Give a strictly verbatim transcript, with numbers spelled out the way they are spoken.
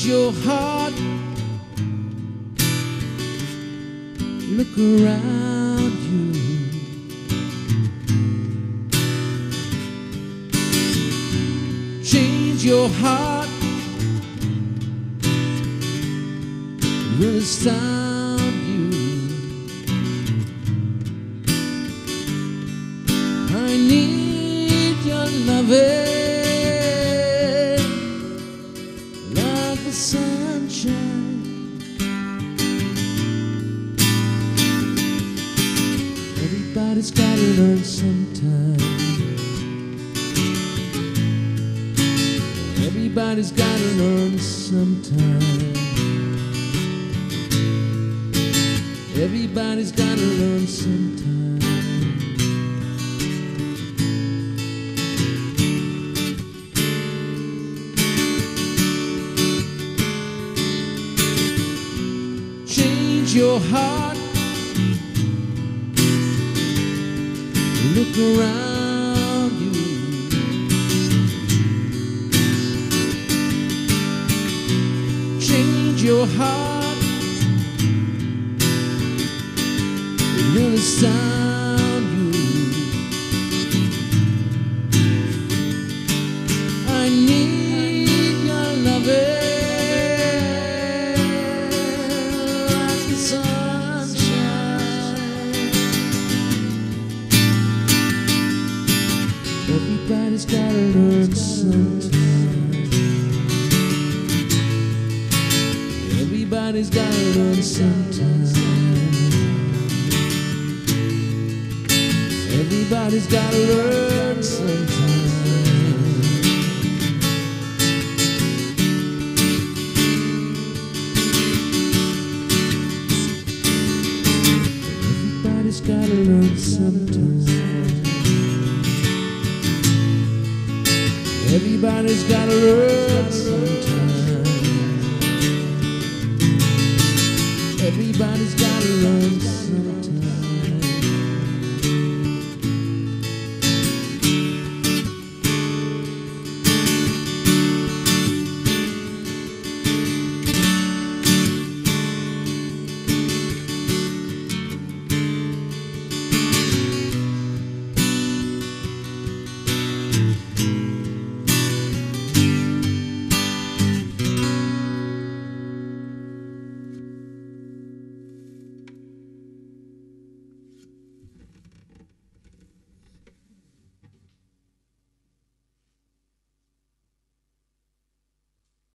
your heart. Look around you. Change your heart. It will astound you. I need your loving like the sunshine. Everybody's gotta learn sometime. Everybody's gotta learn sometime. Everybody's gotta learn sometime. Change your heart. Look around you. Change your heart. It will astound you. I need your loving like the sunshine. Everybody's gotta learn sometime. Everybody's gotta learn sometime. Everybody's gotta learn sometime.